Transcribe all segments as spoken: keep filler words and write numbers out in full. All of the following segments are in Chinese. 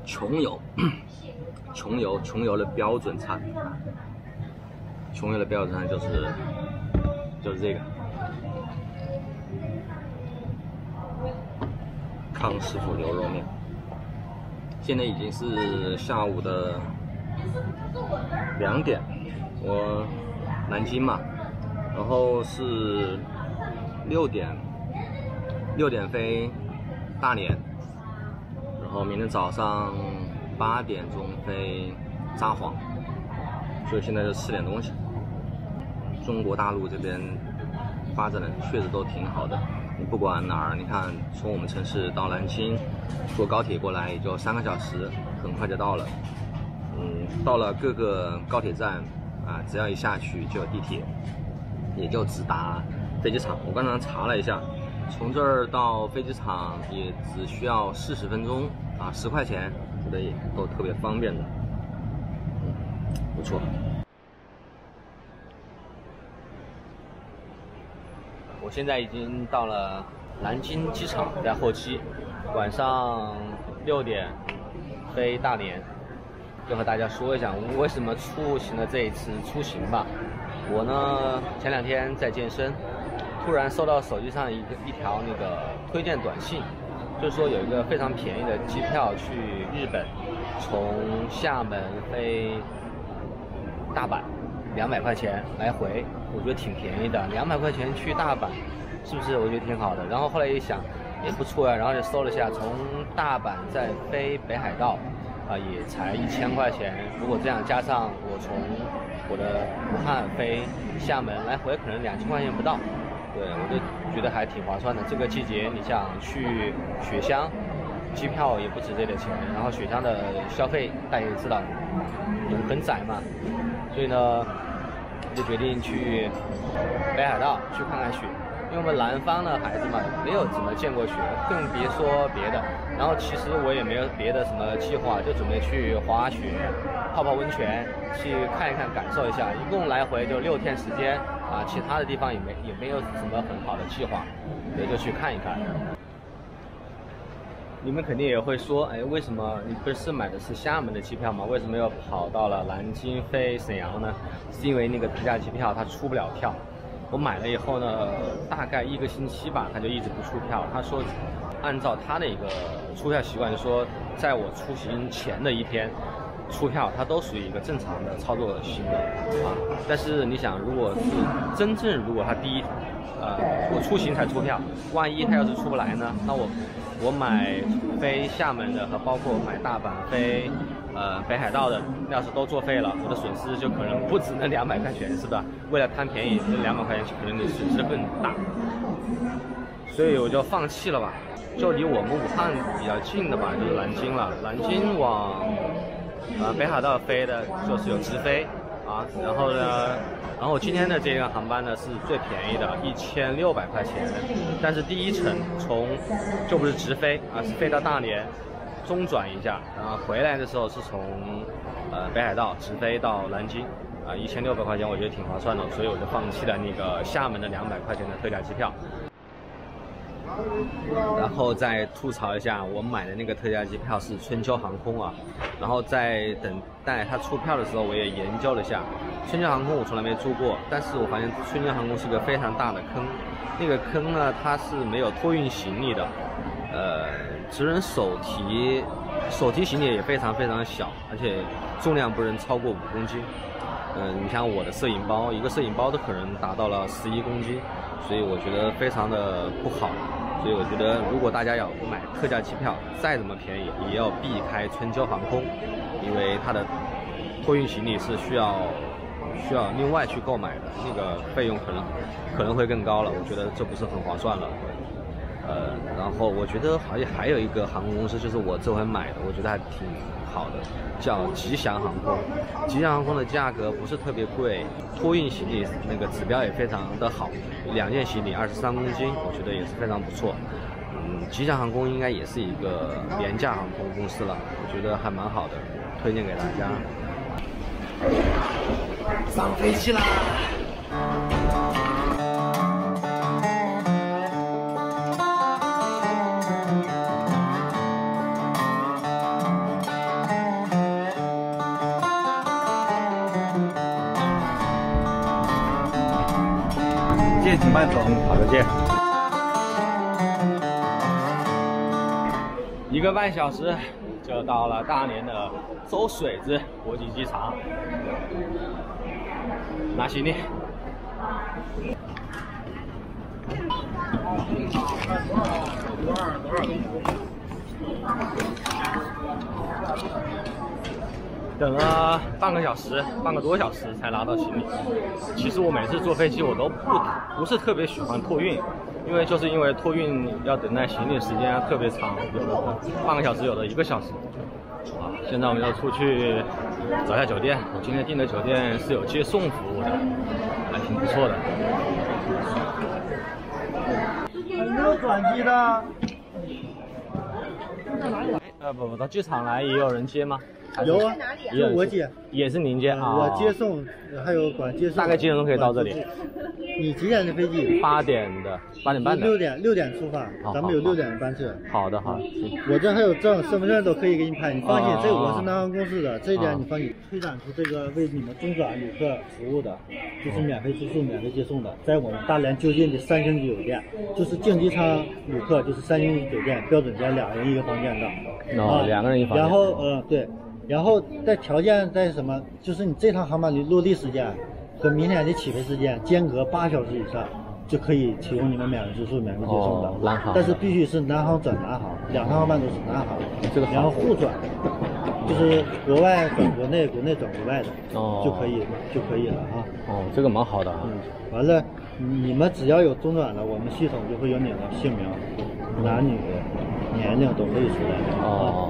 穷游，穷游，穷游的标准餐，穷游的标准餐就是就是这个康师傅牛肉面。现在已经是下午的两点，我南京嘛，然后是六点六点飞大连。然后明天早上八点钟飞札幌，所以现在就吃点东西。中国大陆这边发展的确实都挺好的，你不管哪儿，你看从我们城市到南京，坐高铁过来也就三个小时，很快就到了。嗯，到了各个高铁站啊，只要一下去就有地铁，也就直达飞机场。我刚才查了一下，从这儿到飞机场也只需要四十分钟啊，十块钱，觉得也都特别方便的，嗯，不错。我现在已经到了南京机场，在候机，晚上六点飞大连。就和大家说一下，我为什么出行了这一次出行吧。我呢前两天在健身。突然收到手机上一个一条那个推荐短信，就是说有一个非常便宜的机票去日本，从厦门飞大阪，两百块钱来回，我觉得挺便宜的，两百块钱去大阪，是不是？我觉得挺好的。然后后来一想，也不错啊，然后就搜了一下，从大阪再飞北海道，啊、呃，也才一千块钱。如果这样加上我从我的武汉飞厦门来回，可能两千块钱不到。对，我就觉得还挺划算的。这个季节你想去雪乡，机票也不值这个钱，然后雪乡的消费大家也知道，很窄嘛，所以呢，就决定去北海道去看看雪。因为我们南方的孩子嘛，没有怎么见过雪，更别说别的。然后其实我也没有别的什么计划，就准备去滑雪、泡泡温泉，去看一看、感受一下。一共来回就六天时间。啊，其他的地方也没也没有什么很好的计划，所以就去看一看。你们肯定也会说，哎，为什么你不是买的是厦门的机票吗？为什么又跑到了南京飞沈阳呢？是因为那个特价机票它出不了票。我买了以后呢，大概一个星期吧，他就一直不出票。他说，按照他的一个出票习惯，说在我出行前的一天。出票它都属于一个正常的操作行为啊，但是你想，如果是真正如果他第一，呃，我出行才出票，万一他要是出不来呢？那我我买飞厦门的和包括买大阪飞呃北海道的，要是都作废了，我的损失就可能不止那两百块钱，是吧？为了贪便宜，那两百块钱可能你损失更大，所以我就放弃了吧。就离我们武汉比较近的吧，就是南京了，南京往。呃，北海道飞的就是有直飞啊，然后呢，然后今天的这个航班呢是最便宜的，一千六百块钱，但是第一程从就不是直飞啊，是飞到大连，中转一下，然后回来的时候是从呃北海道直飞到南京啊，一千六百块钱我觉得挺划算的，所以我就放弃了那个厦门的两百块钱的特价机票。然后再吐槽一下，我买的那个特价机票是春秋航空啊。然后在等待它出票的时候，我也研究了一下，春秋航空我从来没租过，但是我发现春秋航空是个非常大的坑。那个坑呢，它是没有托运行李的，呃，只能手提，手提行李也非常非常小，而且重量不能超过五公斤。嗯、呃，你像我的摄影包，一个摄影包都可能达到了十一公斤，所以我觉得非常的不好。所以我觉得，如果大家要买特价机票，再怎么便宜，也要避开春秋航空，因为它的托运行李是需要需要另外去购买的，那个费用可能可能会更高了。我觉得这不是很划算了。呃，然后我觉得好像还有一个航空公司，就是我这回买的，我觉得还挺好的，叫吉祥航空。吉祥航空的价格不是特别贵，托运行李那个指标也非常的好，两件行李二十三公斤，我觉得也是非常不错。嗯，吉祥航空应该也是一个廉价航空公司了，我觉得还蛮好的，推荐给大家。上飞机啦！ 见，请慢走。 好，再见。一个半小时就到了大连的周水子国际机场，拿行李。多少多少？等了半个小时，半个多小时才拿到行李。其实我每次坐飞机我都不不是特别喜欢托运，因为就是因为托运要等待行李时间特别长，有的半个小时，有的一个小时。啊，现在我们要出去找一下酒店。我今天订的酒店是有接送服务的，还挺不错的。 没有转机的。 呃不不，到机场来也有人接吗？ 有啊， 也我接， 也是您接啊？ 我接送，还有管接送。 大概几点钟可以到这里？ 你几点的飞机？ 八点的，八点半的。 六点六点出发，咱们有六点的班次。 好的好的。 我这还有证、身份证都可以给你拍，你放心，这个我是南航公司的，这一点你放心。推展出这个为你们中转旅客服务的，就是免费住宿、免费接送的，在我们大连就近的三星级酒店，就是经济舱旅客就是三星级酒店标准间，两人一个房间的。 哦，两个人一房间。 然后呃对。然后在条件在什么？就是你这趟航班的落地时间和明天的起飞时间间隔八小时以上，就可以提供你们免费住宿、免费接送的。 南航， 但是必须是南航转南航，两趟航班都是南航， 这个然后互转，就是国外转国内，国内转国外的， 哦， 就可以就可以了啊。 哦，这个蛮好的啊。 嗯，完了，你们只要有中转了，我们系统就会有你的姓名、男女、年龄都可以出来。 哦。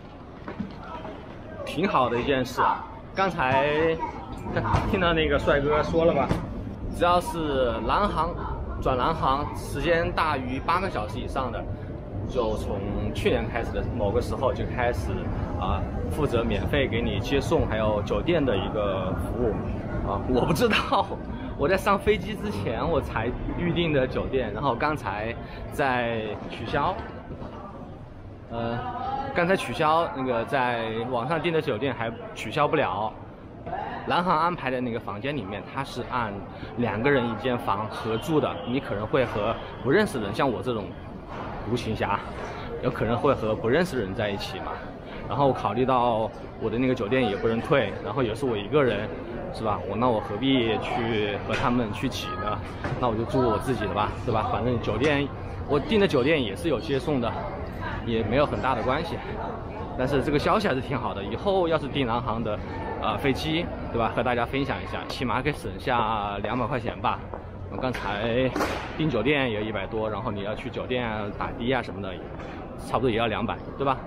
挺好的一件事，刚才听到那个帅哥说了吧，只要是南航转南航时间大于八个小时以上的，就从去年开始的某个时候就开始啊，负责免费给你接送还有酒店的一个服务啊。我不知道，我在上飞机之前我才预定的酒店，然后刚才在取消，呃。刚才取消那个在网上订的酒店还取消不了，南航安排的那个房间里面，它是按两个人一间房合住的，你可能会和不认识的人，像我这种独行侠，有可能会和不认识的人在一起嘛。然后考虑到我的那个酒店也不能退，然后也是我一个人，是吧？我那我何必去和他们去挤呢？那我就住我自己的吧，对吧？反正酒店我订的酒店也是有接送的。也没有很大的关系，但是这个消息还是挺好的。以后要是订南航的，啊、呃、飞机，对吧？和大家分享一下，起码可以省下两百块钱吧。我刚才订酒店也一百多，然后你要去酒店打的啊什么的，差不多也要两百，对吧？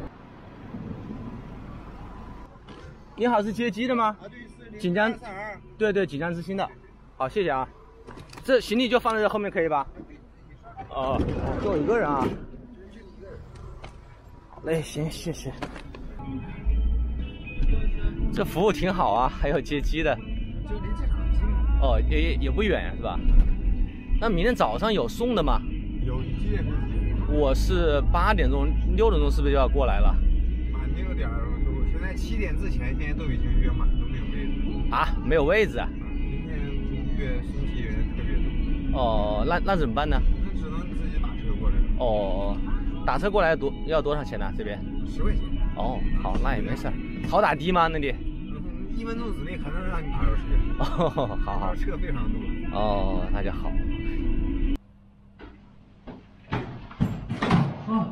你好，是接机的吗？啊，对，是锦江，对对，锦江之星的。好，谢谢啊。这行李就放在这后面可以吧？哦，就我一个人啊。哎，行，谢谢。这服务挺好啊，还有接机的。 就离机场近嘛。 哦，也也也不远呀，是吧？那明天早上有送的吗？ 有，你几点飞机？ 我是八点钟、六点钟，是不是就要过来了？ 啊，六点多，现在七点之前现在都已经约满，都没有位置。 啊，没有位置啊？ 今天约送机人特别多。 哦，那那怎么办呢？ 那只能自己打车过来了。 哦。打车过来多要多少钱呢？这边十块钱。 哦，好，那也没事。好打的吗？那里？ 嗯，一分钟之内可能让你打着车。 哦，好好。 车非常多。 哦，那就好。嗯，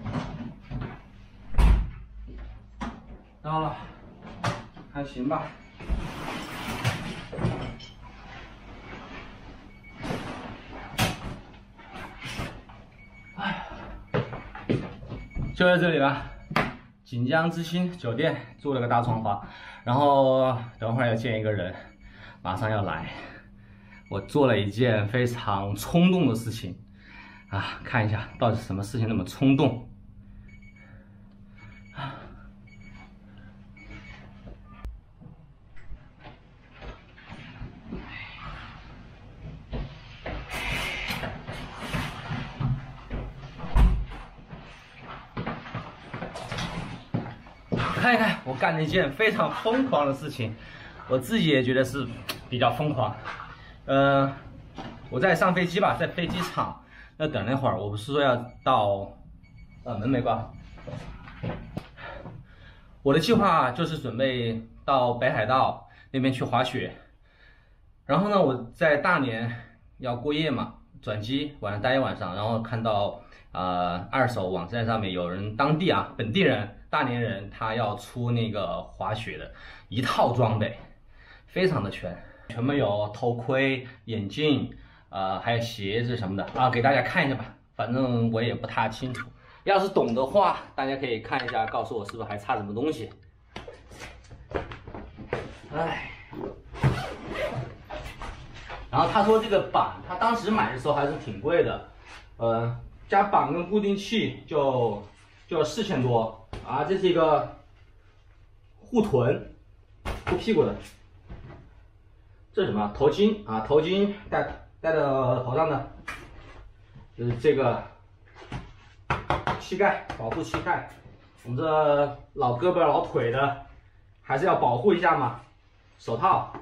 到了，还行吧。就在这里了，锦江之星酒店住了个大床房，然后等会儿要见一个人，马上要来。我做了一件非常冲动的事情啊，看一下到底什么事情那么冲动。看一看，我干了一件非常疯狂的事情，我自己也觉得是比较疯狂。呃， 我在上飞机吧，在飞机场要等了一会儿。我不是说要到，呃，门没关。我的计划就是准备到北海道那边去滑雪，然后呢，我在大连要过夜嘛，转机晚上待一晚上，然后看到呃二手网站上面有人当地啊本地人大连人他要出那个滑雪的一套装备，非常的全，全部有头盔、眼镜。 呃，还有鞋子什么的啊，给大家看一下吧。反正我也不太清楚，要是懂的话，大家可以看一下，告诉我是不是还差什么东西。哎，然后他说这个板，他当时买的时候还是挺贵的，呃，加板跟固定器就就要四千多啊。这是一个护臀、护屁股的，这是什么？头巾啊，头巾戴。 戴到头上的，就是这个膝盖，保护膝盖。我们这老胳膊老腿的，还是要保护一下嘛。手套，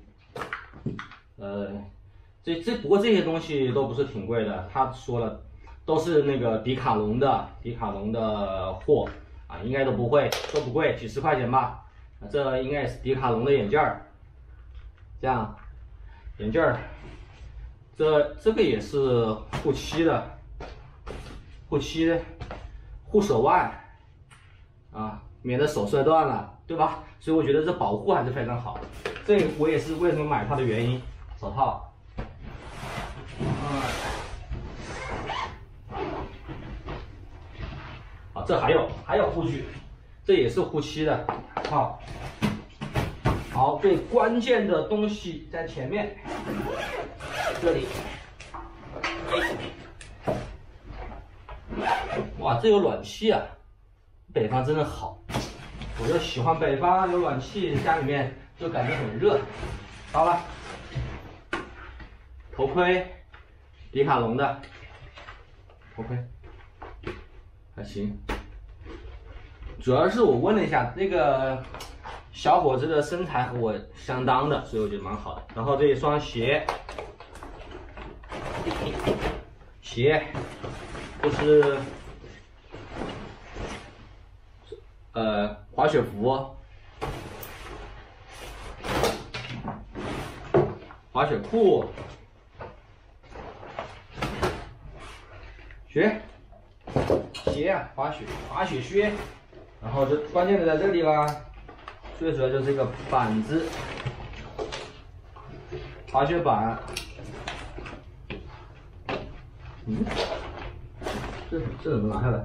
呃，这这不过这些东西都不是挺贵的，他说了，都是那个迪卡侬的，迪卡侬的货啊，应该都不会都不贵，几十块钱吧。这应该也是迪卡侬的眼镜儿，这样，眼镜儿。 这这个也是护膝的，护膝、护手腕啊，免得手摔断了，对吧？所以我觉得这保护还是非常好。这我也是为什么买它的原因。手套，啊，这还有还有护具，这也是护膝的套。好，最关键的东西在前面。 这里，哇，这有暖气啊！北方真的好，我就喜欢北方有暖气，家里面就感觉很热。好了，头盔，迪卡侬的头盔，还行。主要是我问了一下，那个小伙子的身材和我相当的，所以我觉得蛮好的。然后这一双鞋。 鞋，这是呃滑雪服、滑雪裤、靴、鞋啊，滑雪滑雪靴，然后这关键的在这里啦，最主要就是这个板子，滑雪板。 嗯，这这怎么拿下来？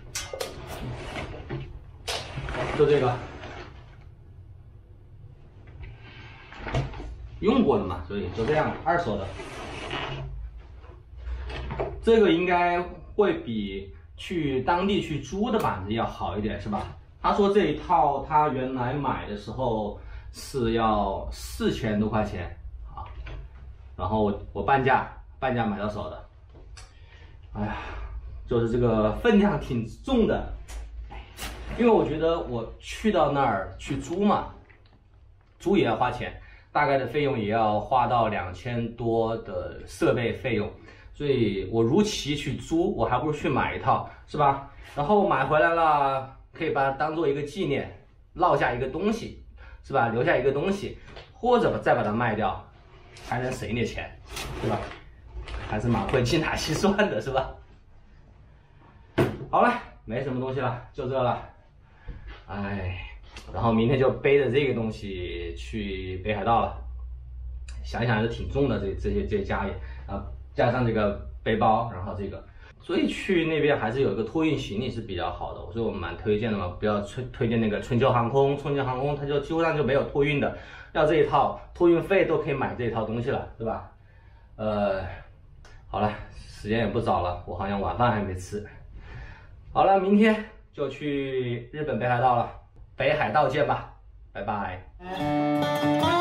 就这个，用过的嘛，所以就这样，二手的。这个应该会比去当地去租的板子要好一点，是吧？他说这一套他原来买的时候是要四千多块钱啊，然后我我半价半价买到手的。 哎呀，就是这个分量挺重的，因为我觉得我去到那儿去租嘛，租也要花钱，大概的费用也要花到两千多的设备费用，所以我如期去租，我还不如去买一套，是吧？然后买回来了，可以把它当做一个纪念，落下一个东西，是吧？留下一个东西，或者再把它卖掉，还能省一点钱，对吧？ 还是蛮会精打细算的，是吧？好了，没什么东西了，就这了。哎，然后明天就背着这个东西去北海道了。想一想还是挺重的，这这些这些家业啊，加上这个背包，然后这个，所以去那边还是有一个托运行李是比较好的，所以我蛮推荐的嘛。不要推推荐那个春秋航空，春秋航空它就基本上就没有托运的，要这一套托运费都可以买这一套东西了，对吧？呃。 好了，时间也不早了，我好像晚饭还没吃。好了，明天就去日本北海道了，北海道见吧，拜拜。